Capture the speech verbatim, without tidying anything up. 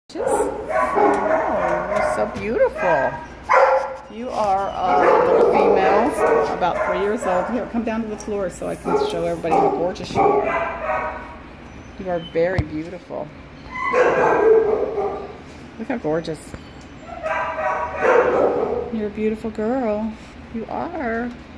Oh, you're so beautiful. You are a little female, about three years old. Here, come down to the floor so I can show everybody how gorgeous you are. You are very beautiful. Look how gorgeous. You're a beautiful girl. You are.